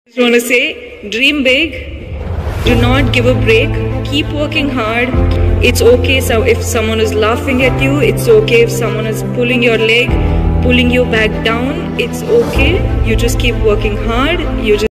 Just want to say, dream big, do not give a break, keep working hard. It's okay so if someone is laughing at you, it's okay if someone is pulling your leg, pulling you back down, it's okay. You just keep working hard.